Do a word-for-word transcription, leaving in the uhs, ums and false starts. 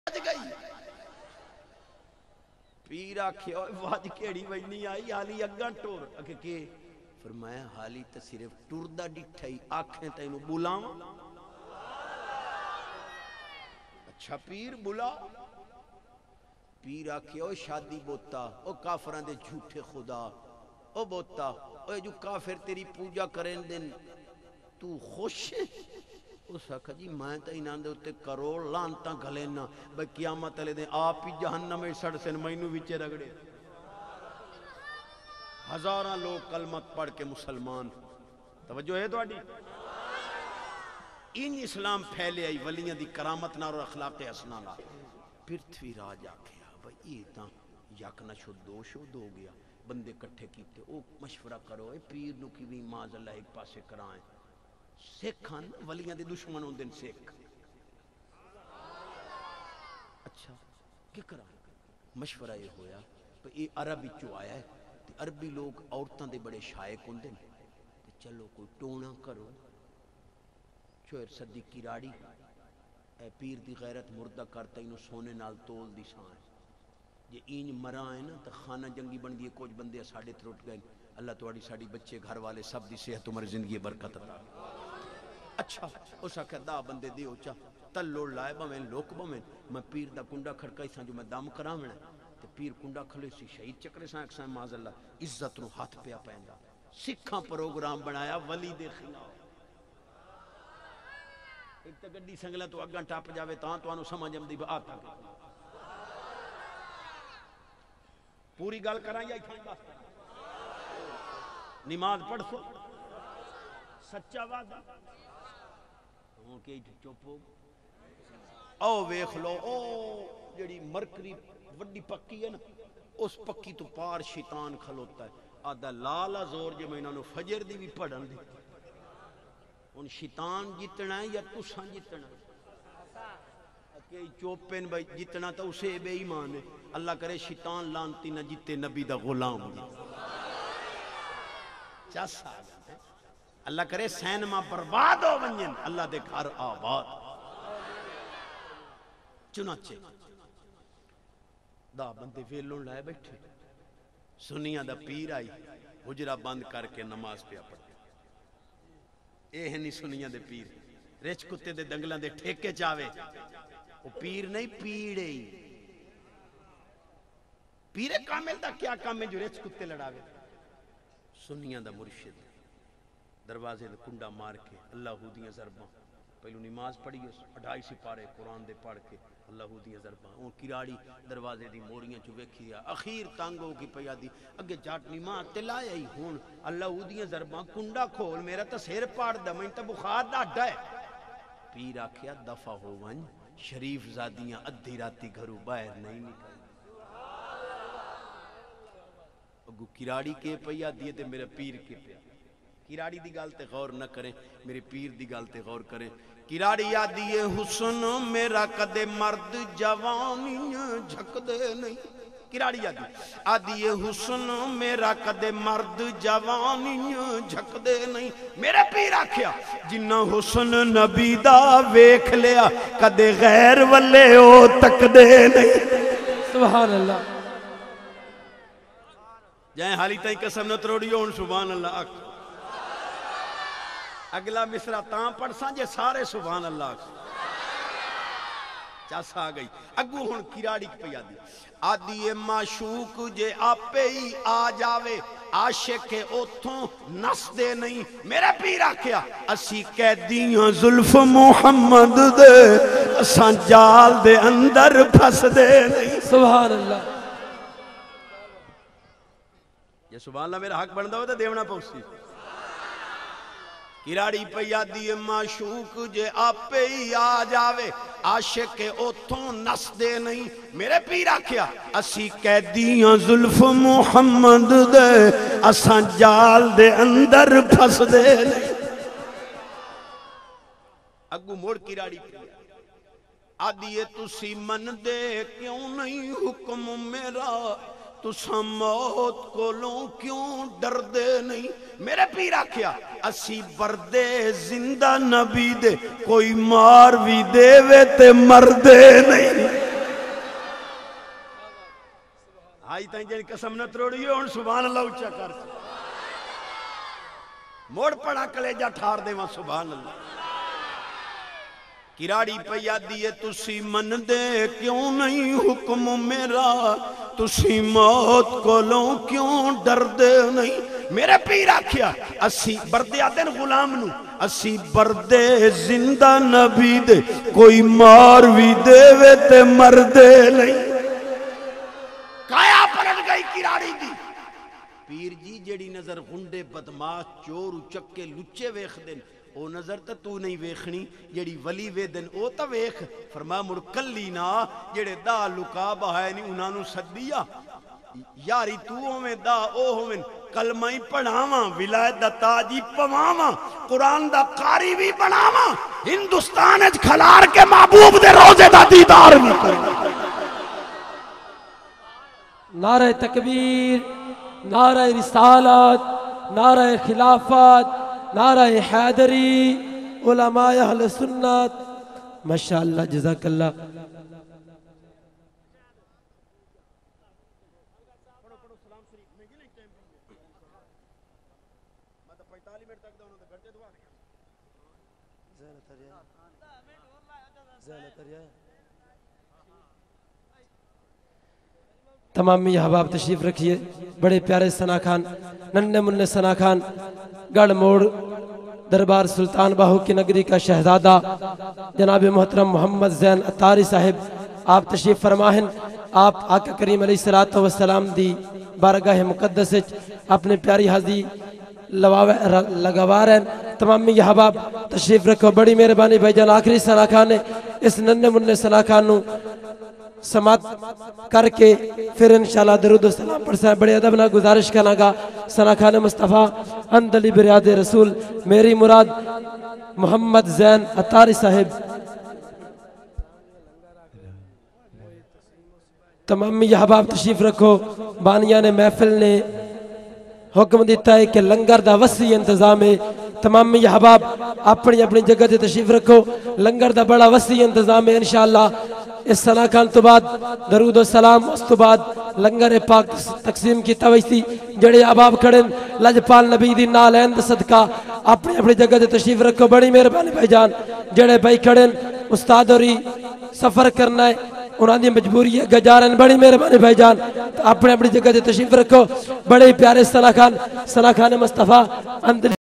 گئی پیر آکھے واج کیڑی وجنی آئی حالی اگاں ٹور اکھے کہ فرمایا حالی تا صرف ٹور دا ڈٹھائی آنکھیں تا انہوں بلاواں اچھا پیر بلا پیر آکھے او شادی بوتا او کافران دے جھوٹے خدا او بوتا او جو کافر تیری پوجا کریں دن تو خوش ہے اس آکھا جی میں تا انہاں دے اتے کروڑ لانتاں گھلینا بھئی قیامت علیہ دیں آپ ہی جہنم میں سڑ سن مینو وچے رگڑے ہزاراں لوگ کلمت پڑھ کے مسلمان توجہ ہے تو آڈی ان اسلام پھیلے آئی ولیاں دی کرامت نہ اور اخلاق حسنہ لا پرتھوی راج آکھیا بھئی یہ تاں یک نہ شد دو شد ہو گیا بندے کٹھے کیتے او مشورہ کرو اے پیر نو کی بھی ماذ اللہ ایک پاسے کرائیں سکھان ولیاں دے دشمن ہوں دن سکھ اچھا کیا کرا مشورہ یہ ہویا یہ عربی چو آیا ہے عربی لوگ عورتاں دے بڑے شائق ہوں دن چلو کوئی ٹونا کرو چوہر صدیق کی راڑی اے پیر دی غیرت مردہ کرتا انہوں سونے نال تول دی سائیں یہ اینج مرائیں نا تو خانہ جنگی بن دیئے کچھ بندے ساڑھے تروٹ گئے اللہ توڑی ساڑھی بچے گھر والے سب دی صحت عمر زندگی برکت عطا اچھا اس آکھا دا بندے دیو چا تل لوڑ لائے با میں لوک با میں میں پیر دا کنڈا کھڑکائی ساں جو میں دام کرامنا تو پیر کنڈا کھلے سی شہید چکرے ساں ایک ساں ماذ اللہ عزت نو ہاتھ پیا پہندا سکھاں پروگرام بنایا ولی دے خلاف ایک تا گڈی سنگلہ تو اگاں ٹاپ جاوے تاں تو آنو سمجھم دی با آتا پوری گال کرائیں یا ایک بات نماز پڑھ سو سچا وعدہ ہوں کہ چپ ہو او ویکھ لو او جڑی مرکری وڈی پکی ہے نا اس پکی تو پار شیطان کھلوتا ہے آدھا لالا زور جو میں انہوں نے فجر دی بھی پڑھن دی ان شیطان جتنا ہے یا تساں جتنا ہے کہ چوپن بھائی جتنا تو اسے بے ایمان ہے اللہ کرے شیطان لانتی نہ جتے نبی دا غلام ہو چاس آگا اللہ کرے سینما برباد ہو ونجن اللہ دے گھر آباد چنانچہ دا بندے ویلوں لائے بیٹھے سنیاں دا پیر آئی حجرہ بند کر کے نماز پہ پڑھتے اے ہنی سنیاں دے پیر رچ کتے دے دنگلاں دے ٹھیکے چاوے وہ پیر نہیں پیڑے پیر کامل دا کیا کام ہے جو رچ کتے لڑاوے سنیاں دا مرشد دروازے دا کنڈا مار کے اللہ دیاں ضرباں پہلو نماز پڑھی اٹھائی سپارے قرآن دے پڑھ کے اللہ دیاں ضرباں اون کراڑی دروازے دی موریاں چو ویکھیا اخیر تانگو کی پیا دی اگے جاٹ نماز تے لایا ہی ہون اللہ دیاں ضرباں کنڈا کھول میرا تا سیر پاڑ دا میں تا بخار دا اڈا ہے پیر آکھیا دفع ہو ون شریف زادیاں ادھی راتی گھرو باہر نہیں نکل اگو کراڑی کے پیا دیے تے میرا پیر کے پیا کراڑی دی گال تے غور نہ کریں میرے پیر دی گال تے غور کریں کراڑی آدھی حسن میرا کدے مرد جوانی جھک دے نہیں کراڑی آدھی آدھی حسن میرا کدے مرد جوانی جھک دے نہیں میرے پیر آکھیا جنہ حسن نبی دا ویکھ لیا کدے غیر والے او تک دے نہیں سبحان اللہ جائیں حالی تائیں قسم نہ تروڑی ہون سبحان اللہ آکھ اگلا مصرہ تاں پڑھ سانجے سارے سبحان اللہ چاسا آگئی اگو ہن کراڑی پہ آدھی آدھی معشوق جے آپے ہی آ جاوے عاشق اوتھوں نس دے نہیں میرے پیر آکھیا اسی قیدیاں ظلف محمد دے اساں جال دے اندر پھس دے نہیں سبحان اللہ یہ سبحان اللہ میرا حق بندہ ہوتا دیونا پوسی کراڑی پیا دی معشوق جے آپے ہی آ جاوے عاشق اوتھوں نس دے نہیں میرے پیر آکھیا اسی قیدیاں ظلف محمد دے اساں جال دے اندر پھس دے نہیں اگو موڑ کراڑی پیا آدھیے تسی من دے کیوں نہیں حکم میرا تساں موت کو لوں کیوں ڈر دے نہیں میرے پیر آکھیا اسی بردے زندہ نبی دے کوئی مار بھی دے وے تے مر دے نہیں آئی تائیں جن قسم نہ تروڑی ہو سبحان اللہ اچھا کر موڑ پڑا کلیجہ ٹھار دے وہاں سبحان اللہ کراڑی پہ دیئے تسی من دے کیوں نہیں حکم میرا تسی موت کو لوں کیوں ڈر دے نہیں میرے پیر آکھیا اسی بردے آدھیں غلام نو اسی بردے زندہ نبی دے کوئی مار بھی دے وے تے مر دے نہیں کایا پلٹ گئی کراڑی دی پیر جی جیڑی نظر غنڈے بدماش چور چکے لچے ویخ دن او نظر تا تو نہیں ویخنی جیڑی ولی وے دن او تا ویخ فرما مرکلی نا جیڑے دا لکا بہائے نہیں انہوں صدیہ یاری تو ہوئے دا او ہوئے کلمہ ہی پڑھاواں ولایت دا تاجی پواواں قرآن دا قاری بھی بناواں ہندوستان اچ کھلار کے محبوب دے روزے دا دیدار بھی کریں نعرہ تکبیر نعرہ رسالت نعرہ خلافت نعرہ حیدری علماء اہل سنت ماشاءاللہ جزاک اللہ تمام میاں حباب تشریف رکھیے بڑے پیارے ثنا خان ننھے منھے ثنا خان گڑھ موڑ دربار سلطان باہو کی نگری کا شہزادہ جناب محترم محمد زین اتاری صاحب آپ تشریف فرماہن آپ آقا کریم علیہ السلام دی بارگاہ مقدس اپنے پیاری حاضی لگوا رہے ہیں تمام میاں حباب تشریف رکھو بڑی مہربانی بھائی جان آخری ثنا خان نے اس ننھے منھے ثنا خان نو سماعت کر کے پھر انشاءاللہ درود و سلام پڑھ سائیں بڑے ادب نہ گزارش کرنا گا ثنا خان مصطفیٰ اندلی بریاد رسول میری مراد محمد زین اتاری صاحب تمام میاں حباب تشریف رکھو بانیان محفل نے حکم دیتا ہے کہ لنگر دا وسیع انتظام ہے تمام میاں حباب اپنی اپنی جگہ تے تشریف رکھو لنگر دا بڑا وسیع انتظام ہے انشاءاللہ اس ثنا خان تو بعد درود و سلام اس تو بعد لنگر پاک تقسیم کی تویسی جڑے احباب کھڑن لجپال نبی دی نالین دا صدقہ اپنی اپنی جگہ تے تشریف رکھو بڑی مہربانی بھائی جان جڑے بھائی کھڑن استاد اوری سفر کرنا ہے انہاں دی مجبوری ہے گجارن بڑی مہربانی بھائی جان اپنی اپنی جگہ تے تشریف رکھو بڑے پیارے ثنا خان ثنا خان مصطفیٰ اندر